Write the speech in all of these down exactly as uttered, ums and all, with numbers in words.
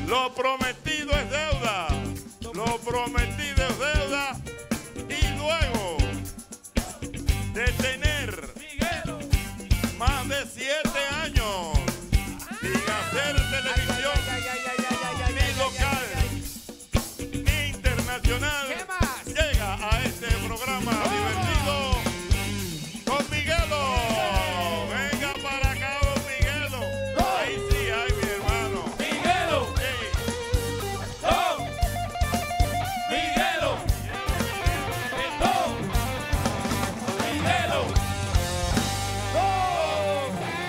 Lo prometido es deuda. Lo prometido es deuda. Y luego de tener más de siete años sin hacer televisión ni local ni internacional, llega a este programa divertido con Miguelo. Venga para acá, don Miguelo. Ahí sí, ahí mi hermano. Miguelo. Oh. Miguelo. Oh. Miguelo. Oh.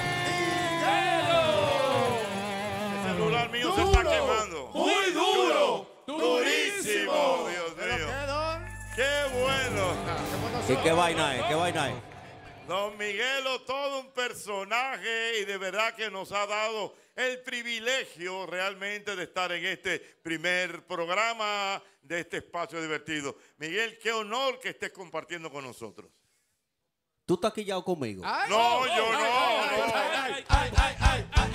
Miguelo. El celular mío se está quemando. Muy duro. Durísimo, Dios mío. Qué bueno. ¿Y qué vaina es? ¿Qué vaina es? Don Miguelo, todo un personaje y de verdad que nos ha dado el privilegio realmente de estar en este primer programa de este espacio divertido. Miguel, qué honor que estés compartiendo con nosotros. ¿Tú estás quillado conmigo? Ay, no, yo no. Ay, ay, ay, ay, ay,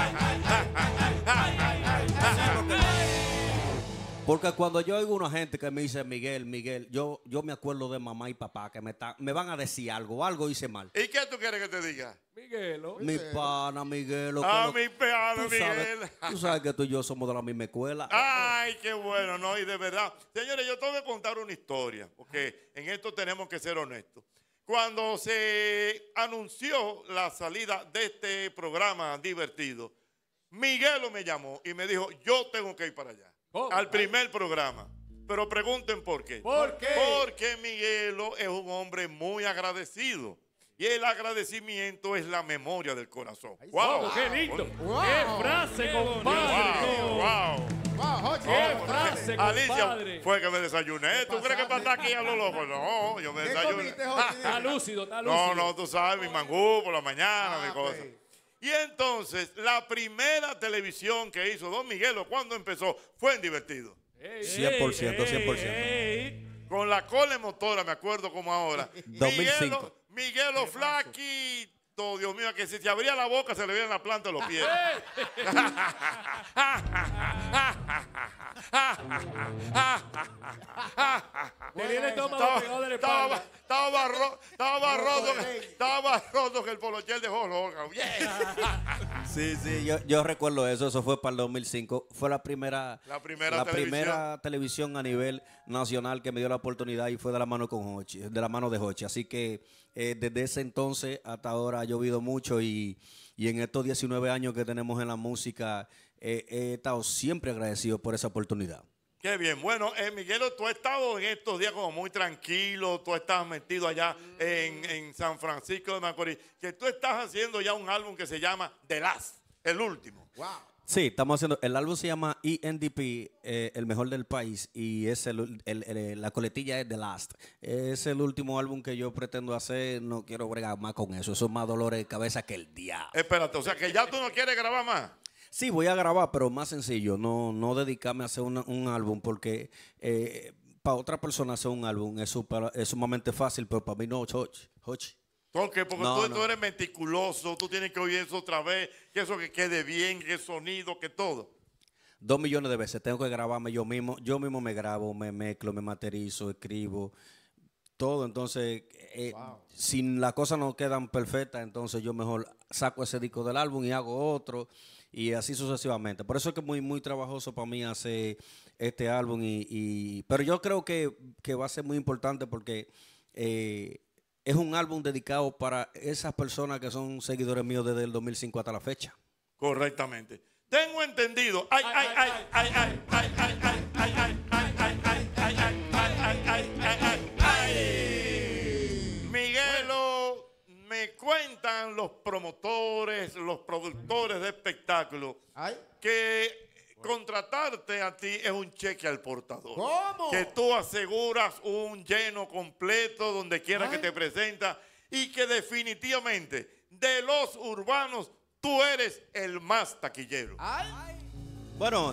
Porque cuando yo oigo una gente que me dice Miguel, Miguel, yo, yo me acuerdo de mamá y papá que me, ta, me van a decir algo, algo hice mal. ¿Y qué tú quieres que te diga? Miguelo. Mi pana, Miguelo. Ah, lo, mi pana, tú Miguel. Sabes, tú sabes que tú y yo somos de la misma escuela. Ay, qué bueno, ¿no? Y de verdad. Señores, yo tengo que contar una historia, porque en esto tenemos que ser honestos. Cuando se anunció la salida de este programa divertido, Miguelo me llamó y me dijo, yo tengo que ir para allá, ¿Cómo? al primer programa. Pero pregunten por qué. ¿Por qué? Porque Miguelo es un hombre muy agradecido. Y el agradecimiento es la memoria del corazón. ¡Wow! Oh, ¡qué lindo! Wow. ¡Qué frase, compadre! ¡Wow! ¡Wow! Wow, ¡Qué frase, Alicia, compadre! fue que me desayuné. ¿Tú crees que para estar aquí a lo loco? No, yo me ¿Qué desayuné. comiste, Jochi? Está lúcido, está lúcido. No, no, tú sabes, mi mangú por la mañana, Ah, mi cosa. ok. Y entonces, la primera televisión que hizo Don Miguelo cuando empezó fue en Divertido. Ey, cien por ciento, ey, cien por ciento. ey. Con la cola motora, me acuerdo como ahora. dos mil cinco. Miguelo, Miguelo flaquito, Dios mío, que si se abría la boca se le veía en la planta de los pies. Tenía el estómago Estaba, pegado de la estaba, espalda. estaba, más ro- estaba más roto, que- estaba más roto que el polochel de Jorge. Sí, sí, yo, yo recuerdo eso, eso fue para el dos mil cinco. Fue la primera, La primera la televisión. primera televisión a nivel nacional que me dio la oportunidad y fue de la mano con Hochi, de la mano de Hochi. Así que eh, desde ese entonces hasta ahora ha llovido mucho y, y en estos diecinueve años que tenemos en la música eh, he estado siempre agradecido por esa oportunidad. Qué bien. Bueno, eh, Miguelo, tú has estado en estos días como muy tranquilo, tú estás metido allá en, en San Francisco de Macorís, que tú estás haciendo ya un álbum que se llama The Last, el último. Wow. Sí, estamos haciendo, el álbum se llama E N D P, eh, el mejor del país, y es el, el- el- la coletilla es The Last. Es el último álbum que yo pretendo hacer, no quiero bregar más con eso, eso es más dolores de cabeza que el diablo. Espérate, o sea que ya tú no quieres grabar más. Sí, voy a grabar, pero más sencillo, no, no dedicarme a hacer una- un álbum, porque eh, para otra persona hacer un álbum es, super- es sumamente fácil, pero para mí no, Hochi. Hochi. ¿Por qué? Porque No, tú, no. tú eres meticuloso, tú tienes que oír eso otra vez, que eso que quede bien, que sonido, que todo. Dos millones de veces tengo que grabarme yo mismo, yo mismo me grabo, me mezclo, me materizo, escribo, todo. Entonces, eh, Wow. si las cosas no quedan perfectas, entonces yo mejor saco ese disco del álbum y hago otro, y así sucesivamente. Por eso es que es muy, muy trabajoso para mí hacer este álbum, y, y- pero yo creo que, que va a ser muy importante porque eh, es un álbum dedicado para esas personas que son seguidores míos desde el dos mil cinco hasta la fecha. Correctamente. Tengo entendido. Ay, ay, ay, ay, ay, ay, ay, ay, ay, ay, ay, ay, ay, ay, ay, ay, ay, ay, ay. Miguelo, me cuentan los promotores, los productores de espectáculos Ay. que contratarte a ti es un cheque al portador. ¿Cómo? Que tú aseguras un lleno completo donde quiera Ay. que te presenta y que definitivamente de los urbanos tú eres el más taquillero. Ay. Bueno,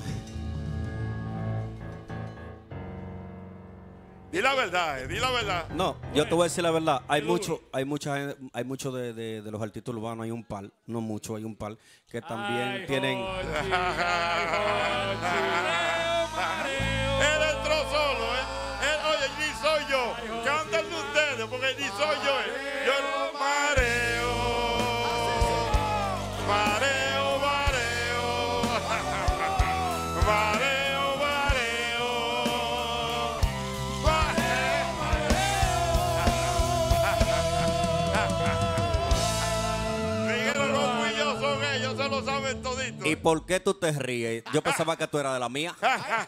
Di la verdad, eh, di la verdad. no, yo te voy a decir la verdad. Hay Seguro. mucho, hay mucha, gen- hay mucho de, de- de los artistas urbanos, hay un par, no mucho, hay un par que también Ay, tienen. Jochi, ay, ¿Y por qué tú te ríes? Yo pensaba que tú eras de la mía.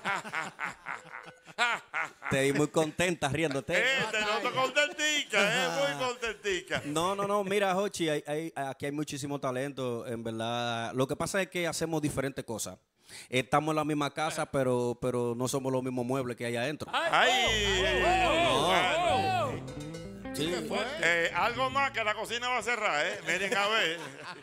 Te vi muy contenta riéndote. Eh, te noto contentica, eh, muy contentica. No, no, no, mira, Jochi, hay- hay- aquí hay muchísimo talento, en verdad. Lo que pasa es que hacemos diferentes cosas. Estamos en la misma casa, pero, pero no somos los mismos muebles que hay adentro. Ay, bueno. Sí. Eh, algo más que la cocina va a cerrar, ¿eh? Miren a ver.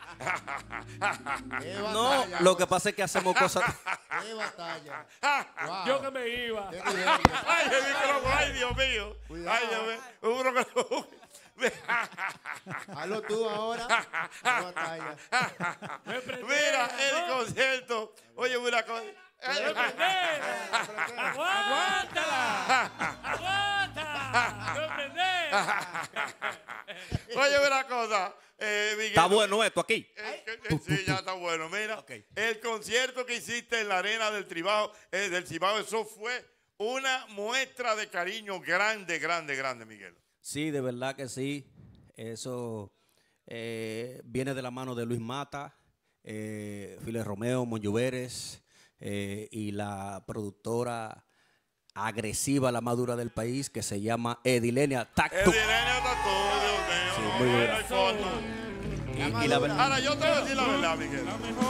Qué No, batalla, lo que pasa es que hacemos cosas. qué batalla. Wow. Yo que me iba. Qué nivel. Ay, el micrófono, ay, Dios mío. Cuidado. Ay, Dios mío. Uno que- Hazlo tú ahora. Qué batalla. Me prendí. Mira, el concierto. Oye, una cosa. Me prendí. Aguántala. Aguanta. Me prendí. Oye, una cosa. Eh, Miguel, Está bueno esto aquí. Eh, que- eh, sí, ya está bueno. Mira, Ok. el concierto que hiciste en la arena del Cibao, eh, del Cibao, eso fue una muestra de cariño grande, grande, grande, Miguel. Sí, de verdad que sí. Eso eh, viene de la mano de Luis Mata, eh, Files Romeo, Monlluveres eh, y la productora agresiva, la más dura del país, que se llama Edilenia El Tactu. dinero está todo, Dios mío. Sí, no, muy no dura. hay foto. Y, y la verdad, Ahora, yo te voy a decir la verdad, Miguel.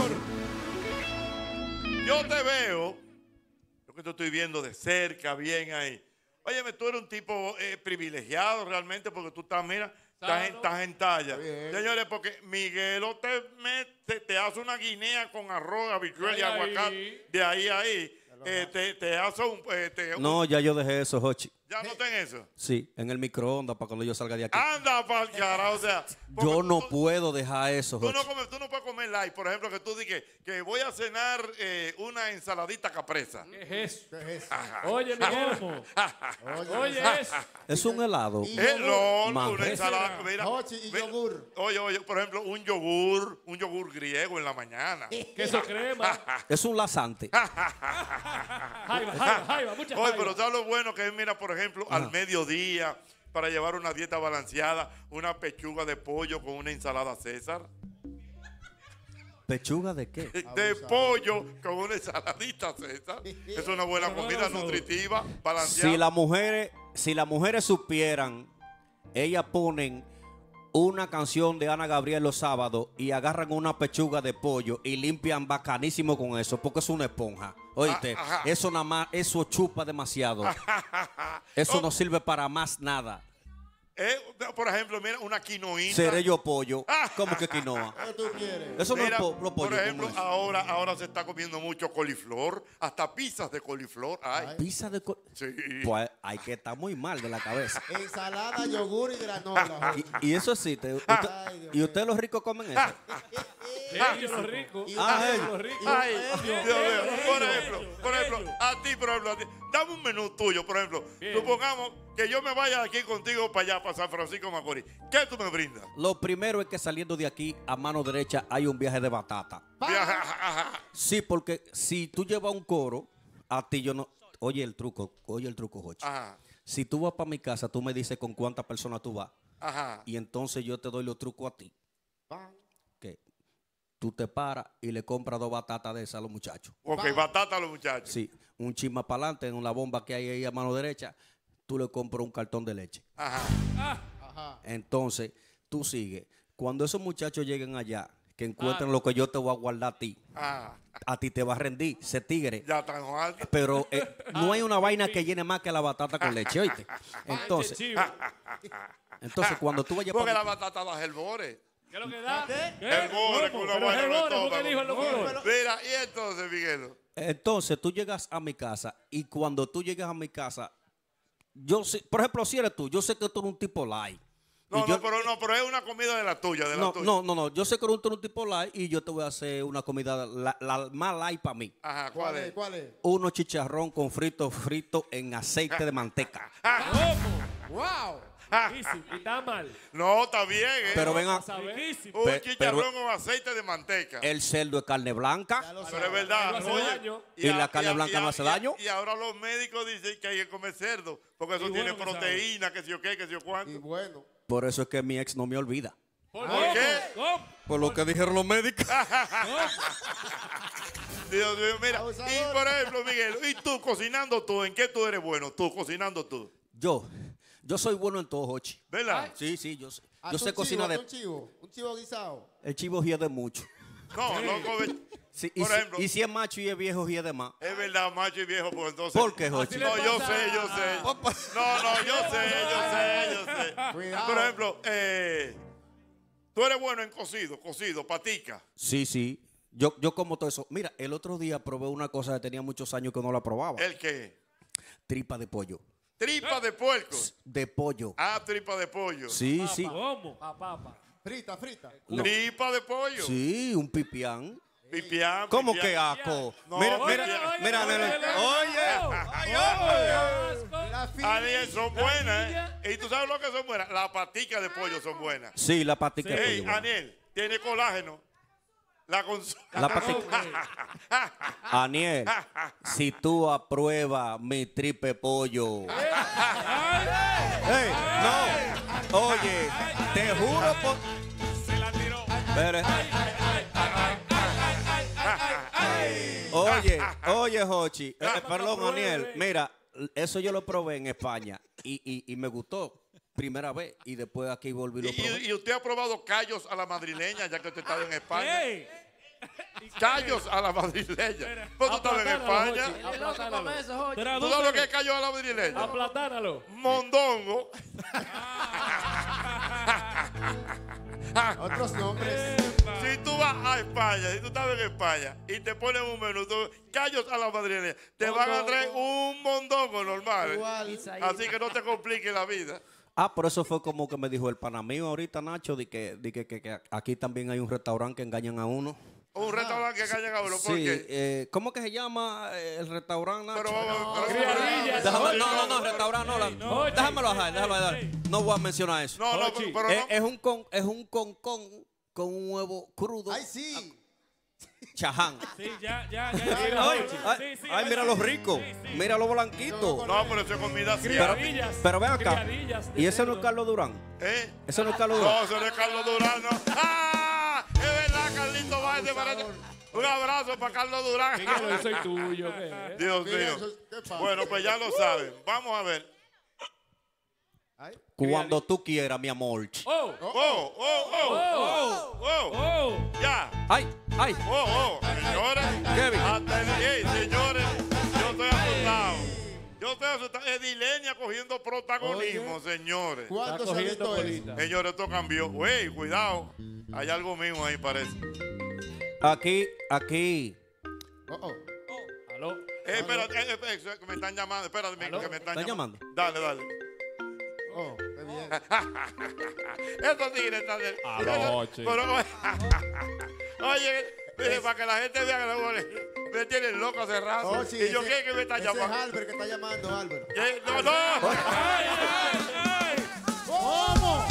Yo te veo, yo que te estoy viendo de cerca, bien ahí. Óyeme, tú eres un tipo eh, privilegiado realmente porque tú estás, mira, estás en, estás en talla. bien. Señores, porque Miguelo te, mete, te hace una guinea con arroz, habichuela y Ay, aguacate. ahí. De ahí a ahí. Eh, te, te hace un... eh, te- no, ya yo dejé eso, Jochi. ¿Ya no ten eso? Sí, en el microondas para cuando yo salga de aquí. Anda pa'l carajo, o sea... porque Yo no tú- puedo dejar eso, Tú no, Jochi. comes, tú no puedes comer light, por ejemplo, que tú digas que voy a cenar eh, una ensaladita capresa. ¿Qué es eso? ¿Qué es eso? Oye, Miguel. Oye, Oye, eso. Es un helado. Y- Eh, no, Man. una ensalada. Mira, Hochi y mira, yogur. Oye, oye, por ejemplo, un yogur, un yogur griego en la mañana. Queso crema. Es un lasante. Jaiba, jaiba, jaiba. Mucha Oye, jaiba. pero ¿sabes lo bueno que es? Mira, por ejemplo, al mediodía, para llevar una dieta balanceada, una pechuga de pollo con una ensalada César. ¿Pechuga de qué? De pollo con una ensaladita César. Es una buena Pero no comida lo nutritiva, balanceada. Si las mujeres, si las mujeres supieran, ellas ponen una canción de Ana Gabriel los sábados y agarran una pechuga de pollo y limpian bacanísimo con eso, porque es una esponja. Oíste, Ah, ajá. eso nada más, eso chupa demasiado. Eso no sirve para más nada. Eh, por ejemplo, mira, una quinoína. Seré yo pollo. ¿Cómo que quinoa? ¿Qué tú quieres? Eso no Mira, es po- lo pollo. por ejemplo, ¿cómo es? ahora, ahora se está comiendo mucho coliflor, hasta pizzas de coliflor. Ay, Pizza de co- sí. Pues hay que estar muy mal de la cabeza. Ensalada, yogur y granola. Hochi. Y, y eso existe. Usted- Ay, Dios ¿Y ustedes los ricos comen eso? Ellos los ricos. Y- Ah, Ellos ellos. los ricos. Ay, ellos, Dios mío. ellos, Por ellos, ejemplo, ellos, por ejemplo, ellos. a ti, por ejemplo, a ti, dame un menú tuyo, por ejemplo. Bien. Supongamos que yo me vaya de aquí contigo para allá, para San Francisco de Macorís. ¿Qué tú me brindas? Lo primero es que saliendo de aquí a mano derecha hay un viaje de batata. Sí, porque si tú llevas un coro, a ti yo no... Oye el truco, oye el truco, Jochi. Ajá, Si tú vas para mi casa, tú me dices con cuántas personas tú vas. ajá. Y entonces yo te doy los trucos a ti. Pan. Que tú te paras y le compras dos batatas de esas a los muchachos. Ok, batata a los muchachos. Sí, un chisma para adelante en la bomba que hay ahí a mano derecha, tú le compras un cartón de leche. Ajá. Ajá. Entonces, tú sigues. Cuando esos muchachos lleguen allá, que encuentren lo que yo te voy a guardar a ti, Ajá. a ti te va a rendir, ese tigre. Ya están altos. Pero eh, no hay una vaina que llene más que la batata con leche, ¿oíste? Entonces, Chivo. entonces cuando tú vayas Porque para la batata da herbores. ¿Qué es lo que da? ¿Qué? ¿Qué? Herbores, ¿Cómo? con una Pero vaina en el herbores, ¿por qué estómago. dijo el doctor? Mira, y entonces, Miguel. entonces tú llegas a mi casa y cuando tú llegas a mi casa, yo sé, por ejemplo, si eres tú, yo sé que tú eres un tipo light. No, Y no, yo- pero no, pero es una comida de la tuya, de la no, tuya. no, no, no, yo sé que eres un, un tipo light y yo te voy a hacer una comida la, la más light para mí. Ajá, ¿cuál ¿Cuál es? es? ¿Cuál es? Unos chicharrón con frito frito en aceite de manteca. ¿Cómo? ¡Wow! Riquísimo. Y está mal. No, está bien, ¿eh? Pero ven a, Riquísimo. Un Pe- chicharrón pero- con aceite de manteca. el cerdo de carne Ya blanca. lo Pero es sabes. verdad. No hace oye, daño. ¿Y la a- carne a- blanca a- no hace y a- daño? Y ahora los médicos dicen que hay que comer cerdo, porque eso Y tiene bueno que proteína, que si yo qué, que si yo Y cuánto. bueno. Por eso es que mi ex no me olvida. ¿Por ¿Por qué? ¿Cómo? Por lo que dijeron los médicos. Dios mío, mira. Abusador. Y por ejemplo, Miguel, ¿y tú cocinando tú? ¿En qué tú eres bueno? Tú, cocinando tú. Yo, yo soy bueno en todo, Hochi. ¿Verdad? Sí, sí, yo sé. Haz Yo un sé chivo, cocinar haz de... Un chivo, un chivo guisado. El chivo hiede mucho. No, loco, ve- Sí, y, por si, ejemplo, y si es macho y es viejo, hiede más. es verdad, macho y viejo, pues entonces. ¿Por qué, Hochi? Así le No, yo pasa sé, yo a- sé. No, no, yo sé, yo sé, yo sé. Cuidado. Por ejemplo, eh, tú eres bueno en cocido, cocido, patica. Sí, sí. Yo, yo como todo eso. Mira, el otro día probé una cosa que tenía muchos años que no la probaba. ¿El qué? Tripa de pollo. Tripa de puerco. De pollo. Ah, tripa de pollo. Sí, Papa. sí. ¿Cómo? Pa, papa. Frita, frita. Tripa de pollo. Sí, un pipián. Pipián. ¿Cómo pipián. que asco? No, mira, oye, mira, oye, mira, oye, nene. oye, Oye. Asco. La fila. Ariel, son buenas, ¿eh? ¿Y tú sabes lo que son buenas? Las paticas de pollo son buenas. Sí, la patica de Ey, pollo. bueno. Aniel, tiene colágeno. La cons- La patica. Aniel, si tú apruebas mi tripe pollo. Ey, no. Oye, te juro por. Se la tiró. Espere. Oye, oye, Jochi. eh, eh, perdón, Aniel. Mira, eso yo lo probé en España y, y, y me gustó. Primera vez. Y después aquí volví y lo Y, probé. y- y usted ha probado callos a la madrileña, ya que usted está en España. ¡Ey! Callos a la madrileña. Pues tú estabas en Aplatánalo, España. Jochi, aplatánalo. ¿Tú sabes lo que es callos a la madrileña? Aplatánalo. Mondongo. Otros nombres. Si tú vas a España, si tú estás en España y te ponen un menú, tú, callos a la madrileña, te van a traer un mondongo normal. ¿eh? Igual. Así que no te compliques la vida. Ah, por eso fue como que me dijo el pana mío ahorita, Nacho, de que, de que, que- que aquí también hay un restaurante que engañan a uno. Un restaurante que callen a uno. ¿Por Sí, qué? eh, ¿cómo que se llama eh, el restaurante, Nacho? Pero vamos pero- Criadillas. Déjame- no, no, no, restaurante no. la- no, déjamelo ey, dejar, déjalo ey, dejar. ey. No voy a mencionar eso. No, no, Ochi. pero es, no. es un con, es un concón con un huevo crudo. Ay, sí. Chaján. Sí, ya, ya, ya. Ay, ya, ay, Jochi. ay, Sí, sí, ay, mira sí, los sí, ricos. sí, sí. Mira los blanquitos. No, pero eso es comida así. Pero, Criadillas. pero ven acá. Criadillas de ¿Y ese no es cerdo. Carlos Durán? ¿Eh? ¿Ese no es Carlos Durán? No, eso no es Carlos Durán, no. ¡Ah! Es verdad, Carlito Valle. parece- Un abrazo para Carlos Durán. Miguel, yo soy tuyo. ¿qué? Dios Mira, mío. eso es- ¿qué pasa? Bueno, pues ya lo saben. Vamos a ver. Ay. Cuando tú quieras, mi amor. ¡Oh! Oh, oh, oh, ¡Oh! oh. ¡Oh! Ya. Ay, ay. Oh, oh. Señores. Kevin. Hasta el hey, señores. Yo estoy asustado. Yo estoy asustado. Edilenia cogiendo protagonismo, señores. ¿Cuándo Está se ha cogiendo visto eso? colita. Señores, esto cambió. Wey, cuidado. Hay algo mismo ahí, parece. Aquí, aquí. Oh, oh. ¿Aló? Eh, espérate, eh, eh, eh, que me están llamando. Espérate, ¿Aló? que me están ¿Están llamando. llamando? Dale, dale. Oh, qué bien. Estos tigres están de... Anoche. Pero- Oye, mire, para que la gente vea que luego le- me tienen loco hace rato. Oh, sí, y yo, ese- ¿qué es que me está ese llamando? es Albert que está llamando, Albert. Eh, No, no. ¡Ay, ay, ay! ¿Cómo?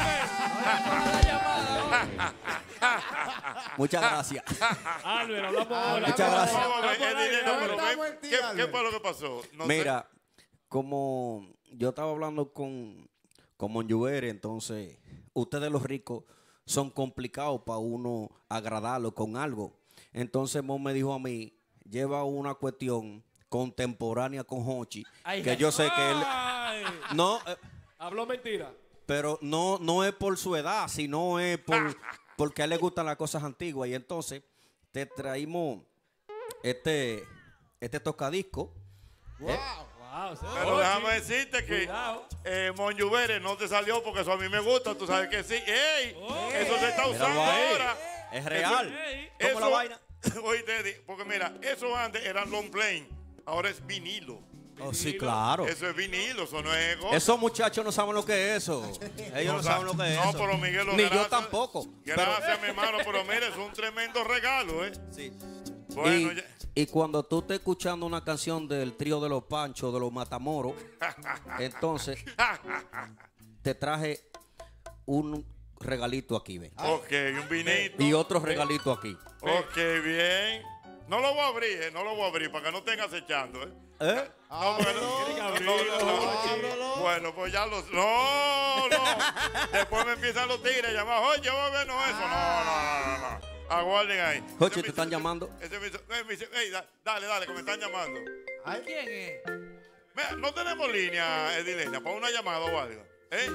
Muchas gracias. Álvaro, hablamos ahora. Muchas gracias. Vamos a ver, Estamos al el aire, dinero, Álvaro. pero Estamos ven, en ti, ¿qué, ¿qué Albert. fue lo que pasó? No sé. Mira, como yo estaba hablando con, con Monjuvere, entonces, ustedes los ricos son complicados para uno agradarlo con algo. Entonces, Mon me dijo a mí, lleva una cuestión contemporánea con Hochi, Ay, que ay. yo sé que él... Ay. No, eh, Habló mentira. pero no, no es por su edad, sino es por, porque a él le gustan las cosas antiguas. Y entonces, te traímos este, este tocadisco. Wow. Wow, se- Pero Ochi. déjame decirte que Cuidado. eh, Monjuvere no te salió porque eso a mí me gusta, tú sabes que sí. ¡Ey! Oh. Eso se está usando Míralo ahí. ahora. Es real. Ey. ¿Cómo Eso, la vaina? Oíste, Eddie, porque mira, eso antes era long plane, ahora es vinilo. Oh, sí, claro. Eso es vinilo, eso no es ego. Esos muchachos no saben lo que es eso. Ellos no, O sea, saben lo que es no, eso. pero Miguel, Ni gracias- yo tampoco. Gracias, mi hermano, pero mire, es un tremendo regalo, ¿eh? Pero- sí. Bueno, y, ya- y cuando tú estés escuchando una canción del trío de los Panchos, de los Matamoros, entonces te traje un regalito aquí, ve. ok, un vinito. Y otro regalito aquí. Ok, bien. No lo voy a abrir, eh, no lo voy a abrir para que no estén acechando, ¿eh? ¿Eh? No, porque no- Tiene que no, abrirlo, no, no, no. ábrelo. Bueno, pues ya los. No, no. Después me empiezan los tigres a llamar. Oye, voy a ver, no eso. No, no, no, no, no. Aguarden ahí. Jochi, Ese ¿te están me- llamando? Ese me, eh, me dice, "Ey, da- dale, dale, que me están llamando. Ay, ¿Quién es? Mira, no tenemos línea, Edilenia, para una llamada o algo. ¿Eh?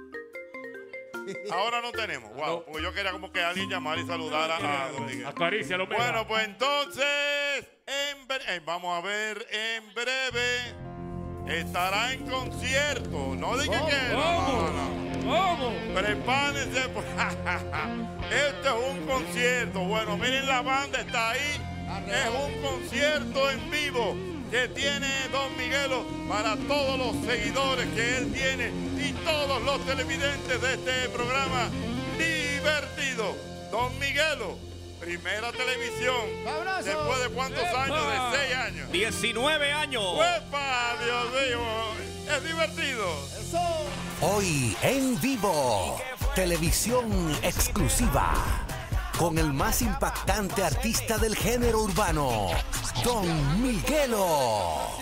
Ahora no tenemos. Wow, No. porque yo quería como que alguien llamara y saludara a Don Miguel. Acaricia los Bueno, pues entonces, en bre- eh, vamos a ver en breve. Estará en concierto. No dije que. No, no, no, no. ¿Cómo? Prepárense. pues, Este es un concierto. Bueno, miren, la banda está ahí. Es un concierto en vivo que tiene Don Miguelo para todos los seguidores que él tiene y todos los televidentes de este programa divertido. Don Miguelo, primera televisión. ¡Abrazo! ¿Después de cuántos años? De seis años. diecinueve años. ¡Uepa! Dios mío. Es divertido. Eso. Hoy en vivo, televisión exclusiva, con el más impactante artista del género urbano, Don Miguelo.